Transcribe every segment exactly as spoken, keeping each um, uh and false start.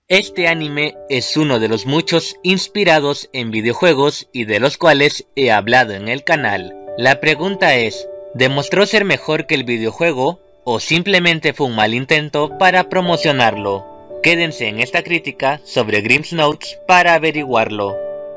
Este anime es uno de los muchos inspirados en videojuegos y de los cuales he hablado en el canal. La pregunta es, ¿demostró ser mejor que el videojuego o simplemente fue un mal intento para promocionarlo? Quédense en esta crítica sobre Grimms Notes para averiguarlo.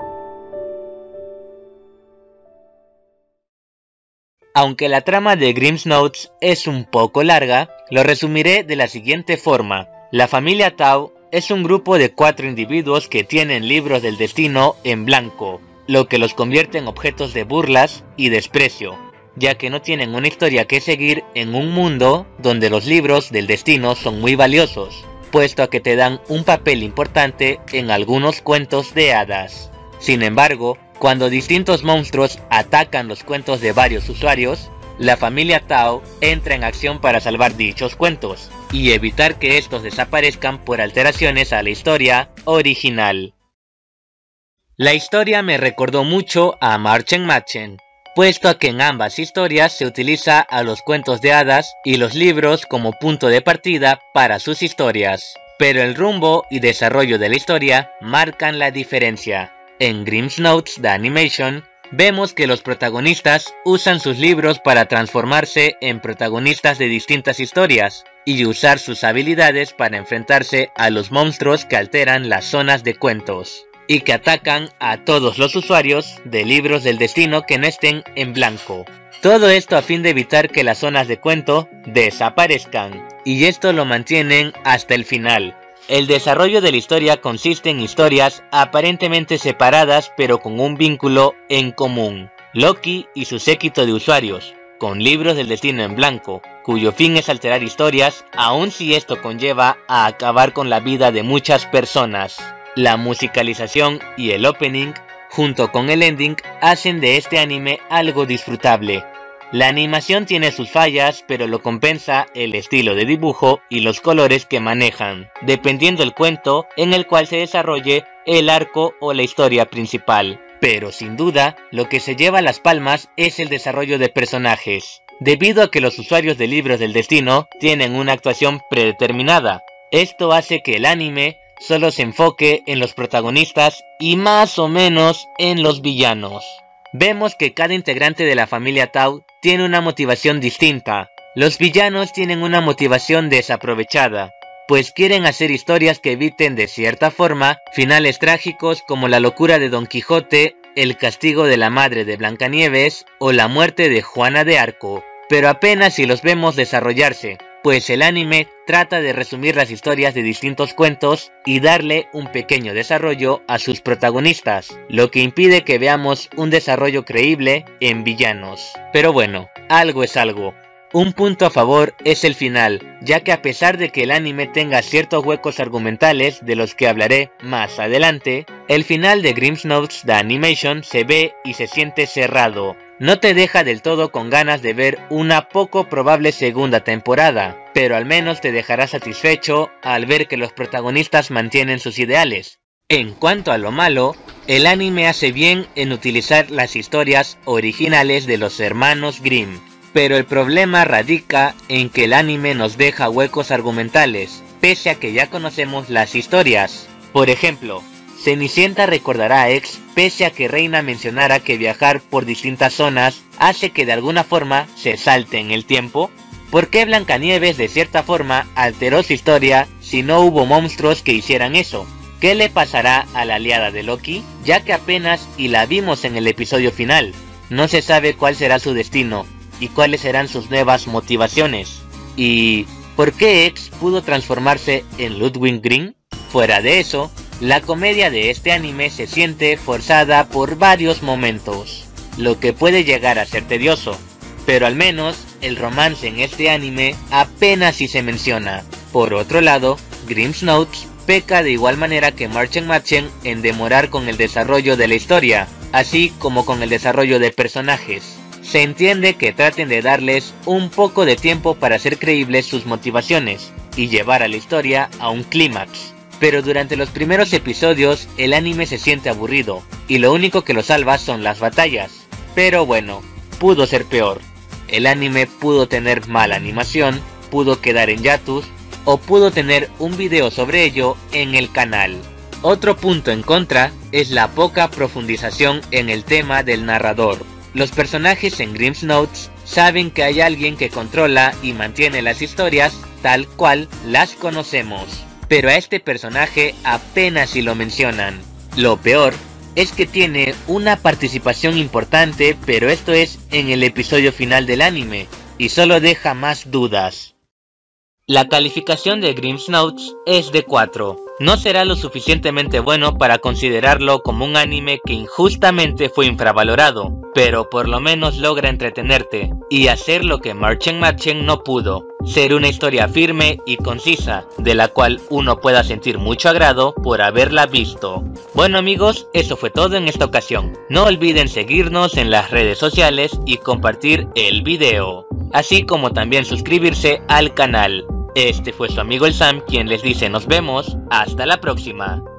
Aunque la trama de Grimms Notes es un poco larga, lo resumiré de la siguiente forma. La familia Tau es un grupo de cuatro individuos que tienen libros del destino en blanco, lo que los convierte en objetos de burlas y desprecio, ya que no tienen una historia que seguir en un mundo donde los libros del destino son muy valiosos, puesto a que te dan un papel importante en algunos cuentos de hadas. Sin embargo, cuando distintos monstruos atacan los cuentos de varios usuarios, la familia Tau entra en acción para salvar dichos cuentos y evitar que estos desaparezcan por alteraciones a la historia original. La historia me recordó mucho a Marchen Matchen, puesto a que en ambas historias se utiliza a los cuentos de hadas y los libros como punto de partida para sus historias, pero el rumbo y desarrollo de la historia marcan la diferencia. En Grimms Notes The Animation, vemos que los protagonistas usan sus libros para transformarse en protagonistas de distintas historias y usar sus habilidades para enfrentarse a los monstruos que alteran las zonas de cuentos y que atacan a todos los usuarios de libros del destino que no estén en blanco. Todo esto a fin de evitar que las zonas de cuento desaparezcan, y esto lo mantienen hasta el final. El desarrollo de la historia consiste en historias aparentemente separadas pero con un vínculo en común. Loki y su séquito de usuarios, con libros del destino en blanco, cuyo fin es alterar historias, aun si esto conlleva a acabar con la vida de muchas personas. La musicalización y el opening, junto con el ending, hacen de este anime algo disfrutable. La animación tiene sus fallas, pero lo compensa el estilo de dibujo y los colores que manejan, dependiendo del cuento en el cual se desarrolle el arco o la historia principal. Pero sin duda, lo que se lleva las palmas es el desarrollo de personajes, debido a que los usuarios de libros del destino tienen una actuación predeterminada. Esto hace que el anime solo se enfoque en los protagonistas y más o menos en los villanos. Vemos que cada integrante de la familia Tau tiene una motivación distinta. Los villanos tienen una motivación desaprovechada, pues quieren hacer historias que eviten de cierta forma finales trágicos como la locura de Don Quijote, el castigo de la madre de Blancanieves o la muerte de Juana de Arco, pero apenas si los vemos desarrollarse, pues el anime trata de resumir las historias de distintos cuentos y darle un pequeño desarrollo a sus protagonistas, lo que impide que veamos un desarrollo creíble en villanos. Pero bueno, algo es algo. Un punto a favor es el final, ya que a pesar de que el anime tenga ciertos huecos argumentales de los que hablaré más adelante, el final de Grimms Notes The Animation se ve y se siente cerrado. No te deja del todo con ganas de ver una poco probable segunda temporada, pero al menos te dejará satisfecho al ver que los protagonistas mantienen sus ideales. En cuanto a lo malo, el anime hace bien en utilizar las historias originales de los hermanos Grimm, pero el problema radica en que el anime nos deja huecos argumentales, pese a que ya conocemos las historias. Por ejemplo, Cenicienta recordará a X pese a que Reina mencionara que viajar por distintas zonas hace que de alguna forma se salte en el tiempo. ¿Por qué Blancanieves de cierta forma alteró su historia si no hubo monstruos que hicieran eso? ¿Qué le pasará a la aliada de Loki? Ya que apenas y la vimos en el episodio final. No se sabe cuál será su destino y cuáles serán sus nuevas motivaciones. ¿Y por qué X pudo transformarse en Ludwig Green? Fuera de eso, la comedia de este anime se siente forzada por varios momentos, lo que puede llegar a ser tedioso, pero al menos el romance en este anime apenas si se menciona. Por otro lado, Grimms Notes peca de igual manera que Marchen Matchen en demorar con el desarrollo de la historia, así como con el desarrollo de personajes. Se entiende que traten de darles un poco de tiempo para hacer creíbles sus motivaciones y llevar a la historia a un clímax. Pero durante los primeros episodios el anime se siente aburrido y lo único que lo salva son las batallas. Pero bueno, pudo ser peor. El anime pudo tener mala animación, pudo quedar en hiatus o pudo tener un video sobre ello en el canal. Otro punto en contra es la poca profundización en el tema del narrador. Los personajes en Grimm's Notes saben que hay alguien que controla y mantiene las historias tal cual las conocemos, pero a este personaje apenas si lo mencionan. Lo peor es que tiene una participación importante, pero esto es en el episodio final del anime, y solo deja más dudas. La calificación de Grimm's Notes es de cuatro. No será lo suficientemente bueno para considerarlo como un anime que injustamente fue infravalorado, pero por lo menos logra entretenerte y hacer lo que Marchen Marchen no pudo, ser una historia firme y concisa, de la cual uno pueda sentir mucho agrado por haberla visto. Bueno amigos, eso fue todo en esta ocasión. No olviden seguirnos en las redes sociales y compartir el video, así como también suscribirse al canal. Este fue su amigo el Sam quien les dice nos vemos, hasta la próxima.